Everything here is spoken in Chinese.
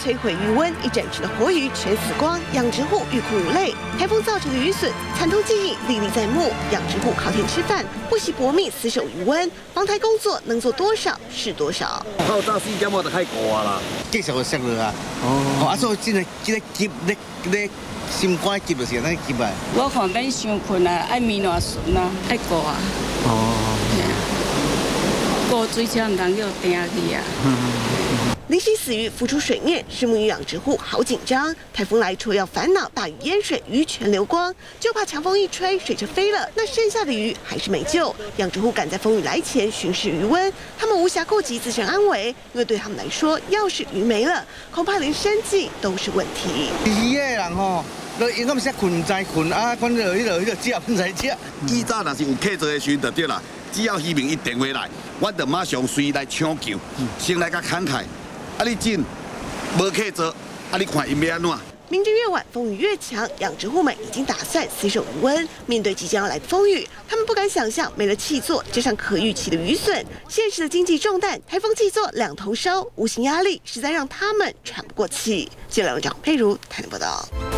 摧毁渔温，一整池的活鱼全死光，养殖户欲哭无泪。台风造成的渔损惨痛记忆历历在目，养殖户靠天吃饭，不惜搏命死守渔温，防台工作能做多少是多少。 透早4点我就开过啊啦， 继续就摔落啊！啊，所以这个急咧心肝急就是安尼急啊。 我看咱伤困啊，爱面偌顺啊，爱过啊。过水车唔通叫定去啊。 零星死鱼浮出水面，虱目鱼养殖户好紧张。台风来，除了要烦恼大雨淹水，鱼全流光，就怕强风一吹，水车飞了，那剩下的鱼还是没救。养殖户赶在风雨来前巡视鱼温，他们无暇顾及自身安危，因为对他们来说，要是鱼没了，恐怕连生计都是问题。 鱼的人吼，都因咁些困唔知困啊，困到迄个食唔知食。 以早若是有客座的时阵就对啦，只要渔民一电话来，我就马上随来抢救，先来甲慷慨。啊，你真无客座，啊，你看因要安怎？ 明日越晚，风雨越强，养殖户们已经打算死守渔温。面对即将要来的风雨，他们不敢想象没了气作，加上可预期的渔损，现实的经济重担，台风气作两头烧，无形压力实在让他们喘不过气。记者梁佩如台南报道。